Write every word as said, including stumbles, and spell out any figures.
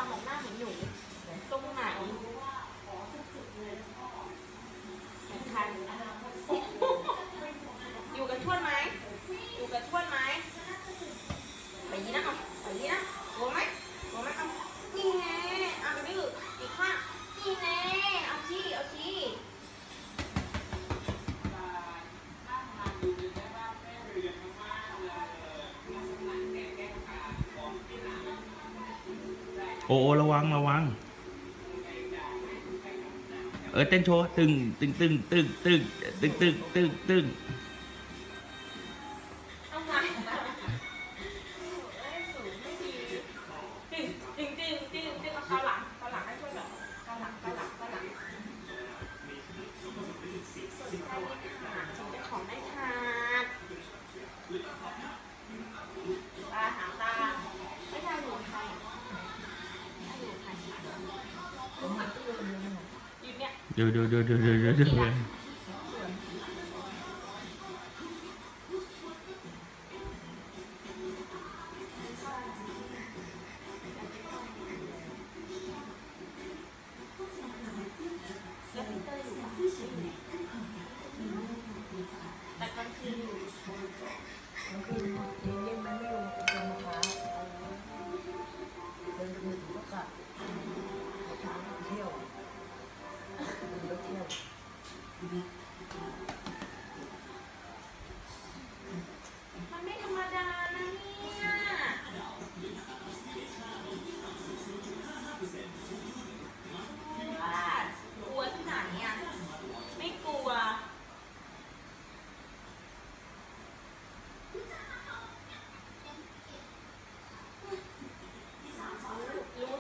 มองหน้าเหมือนหนูตรงไหนแข่งขันอยู่กับชวดไหมอยู่กับชวดไหมไปยีนะเอาไปยีนะโกงไหมโกงไหมเอานี่ไงเอาไปดื้ออีกข้างนี่ไงเอาชี้เอาชี้โอ้ระวังระวังเออเต้นโชว์ตึงตึงตึงตึงตึงตึงตึงตึงตึงเอาไงสูงไม่ดีจริงจริงจริงจริงจริงเอาขาหลังขาหลังให้ช่วยหน่อยขาหลังขาหลังขาหลังสนใจไหมคะฉันจะของได้ทานตาหางตาไม่ได้อยู่ใครไม่อยู่ใครผมหันไปดูอยู่เนี่ยดูดูดูดูดูดู